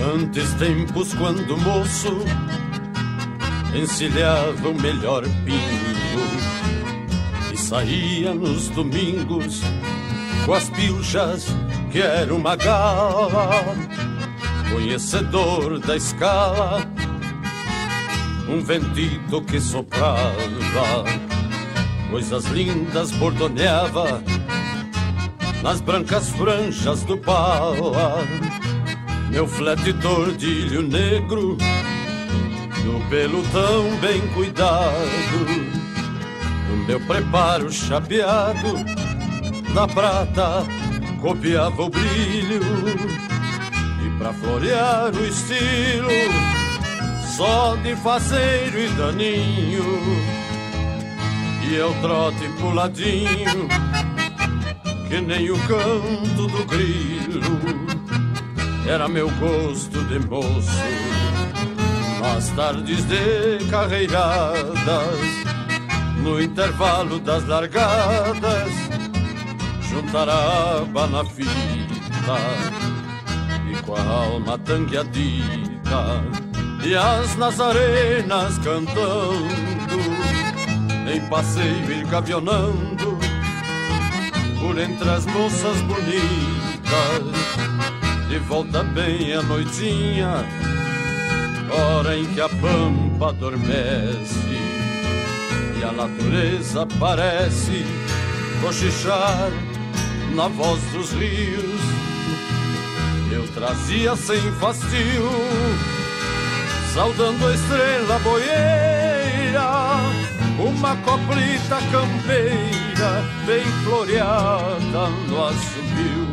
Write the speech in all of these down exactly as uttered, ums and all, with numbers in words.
Antes tempos quando moço encilhava o melhor pingo e saía nos domingos com as pilchas que era uma gala. Conhecedor da escala, um ventito que soprava, coisas lindas bordoneava nas brancas franjas do pala. Meu flete tordilho negro, do pelo tão bem cuidado, do meu preparo chapeado, da prata copiava o brilho. E pra florear o estilo, só de faceiro e daninho, e eu trote puladinho, que nem o canto do grilo. Era meu gosto de moço, nas tardes de carreiradas, no intervalo das largadas, juntar a aba na fita e com a alma tangueadita, e as nazarenas cantando, em passeio ir gavionando por entre as moças bonitas. De volta bem a noitinha, hora em que a pampa adormece e a natureza parece cochichar na voz dos rios. Eu trazia sem fastio, saudando a estrela boieira, uma coplita campeira bem floreada no assobio.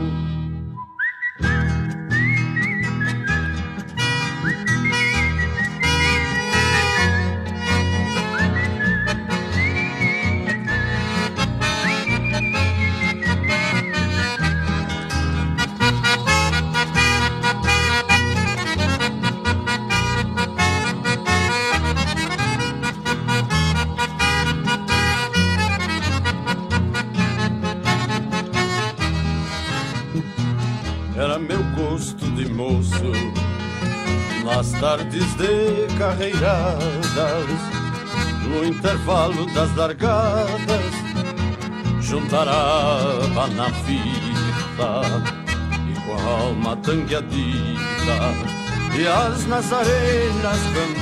Era meu gosto de moço, nas tardes de carreiradas, no intervalo das largadas, juntar a aba na fita e com a alma tangueadita, e as nazarenas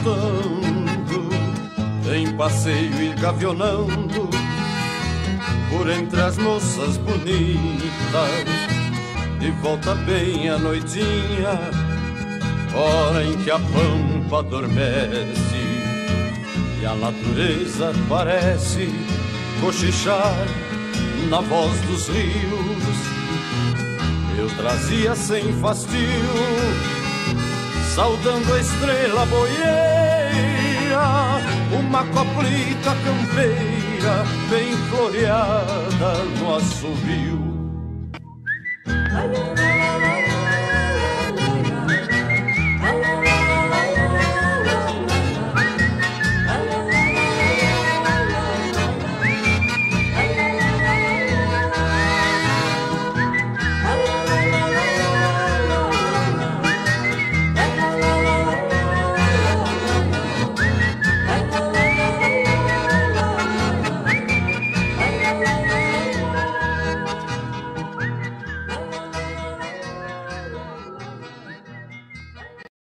cantando, em passeio ir gavionando por entre as moças bonitas. De volta bem a noitinha, hora em que a pampa adormece e a natureza parece cochichar na voz dos rios. Eu trazia sem fastio, saudando a estrela boieira, uma coplita campeira bem floreada no assovio. Ay, ay,